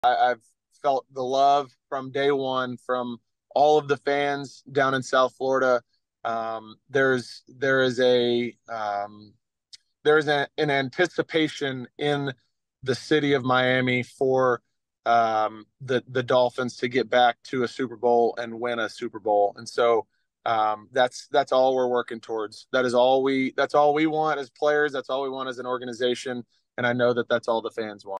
I've felt the love from day one from all of the fans down in South Florida. There is an anticipation in the city of Miami for the Dolphins to get back to a Super Bowl and win a Super Bowl, and so that's all we're working towards. That's all we want as players. That's all we want as an organization, and I know that that's all the fans want.